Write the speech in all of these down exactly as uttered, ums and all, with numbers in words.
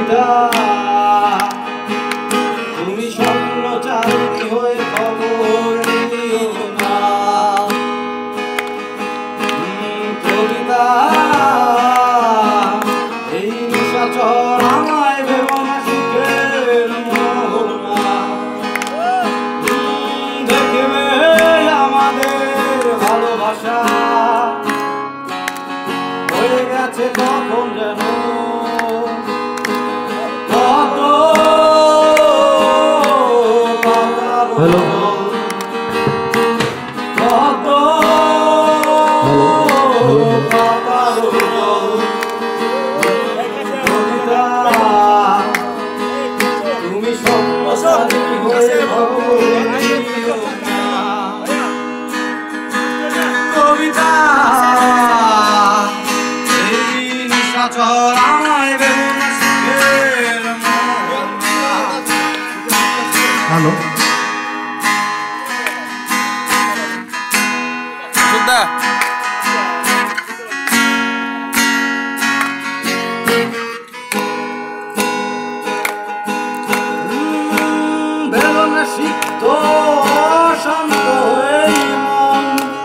কবিতা তুমি স্বপ্নচারিণী হয়ে খবর নিও না। কবিতা এই নিশাচর আমায় ভেবো না সুখের মোহনা। দেখবে আমাদের ভালোবাসা হয়ে গেছে কখন যেন কত হ্যালো কত তুমি স্বপ্নচারিণী হয়ে কবিতা এই নিশাচর আমায় ভেবো না সুখের মোহনা। হ্যালো সুন্দর ভেবো না সিক্ত শান্ত এই মন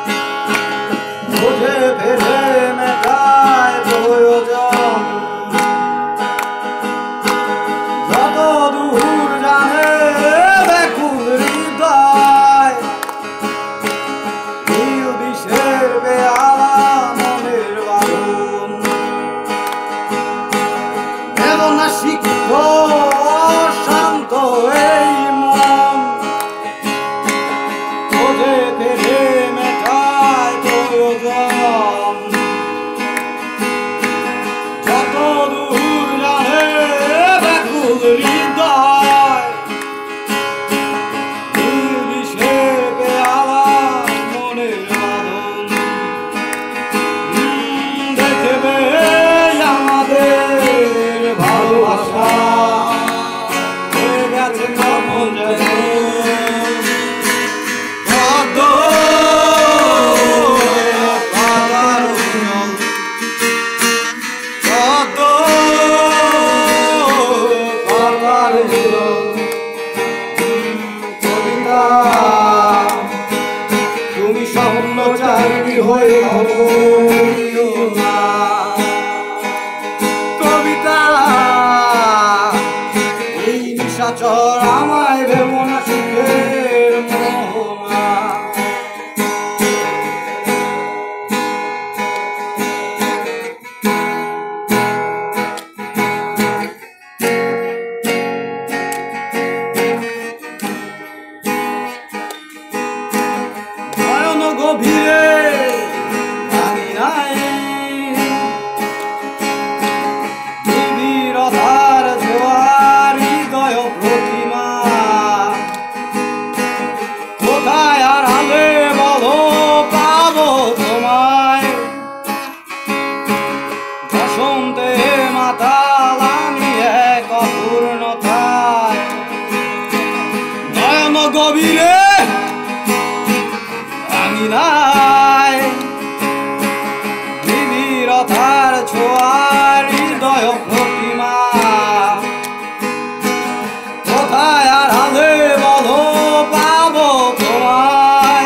বুঝে ফেলে মেটায় প্রয়োজন। যত দূর জানে ব্যাকুল হৃদয় নীল বিষের বেহালা মনের বাঁধন। ভেবো না সিক্ত শান্ত এই মন বুঝে ফেলে মেটায় প্রয়োজন। যত দূর জানে ব্যাকুল হৃদয় নীল বিষের বেহালা মনের বাঁধন। দেখবে আমাদের ভালোবাসা হয়ে গেছে কখন যেন কত পাতার জল, কত পাতার জল। কবিতা তুমি স্বপ্নচারিণী হয়ে নিও না। কবিতা এই নিশাচর আমায় ভেবো না সুখের মোহনা। নয়ন গভীরে ভাঙি নাই নিবিড়তার জোয়ার হৃদয় প্রতিমা। কোথায় হারালে বলো পাবো তোমায় বসন্তে মাতাল আমি এক অপূর্ণতায়। নয়ন গভীরে ভাঙি নাই নিবিড়তার ছোঁয়ার হৃদয় প্রতিমা। কোথায় হারালে বলো পাবো তোমায়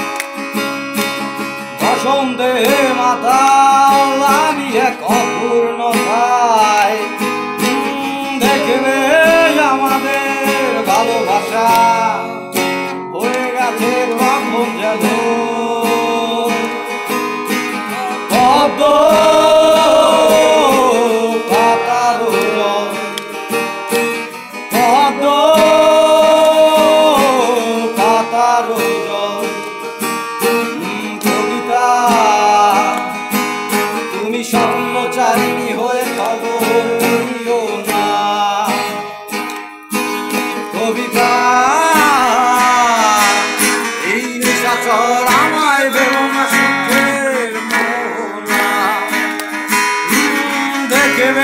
বসন্তে মাতাল আমি এক অপূর্ণতায়। দেখবে আমাদের ভালোবাসা হয়ে গেছে কখন যেন কত পাতার জল, কত পাতার জল। কবিতা তুমি স্বপ্নচারিণী হয়ে খবর নিও না। কবিতা এই নিশাচর আমায় ভেবো না সুখের মোহনা। দেখবে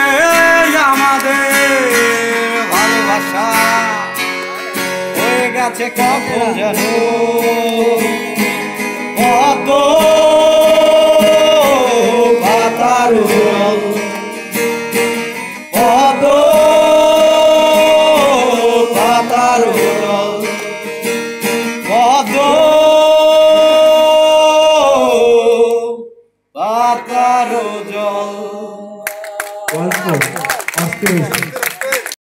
আমাদের ভালোবাসা হয়ে গেছে কখন যেন কত পাতার জল, কত পাতারো জল অল্প আস্তে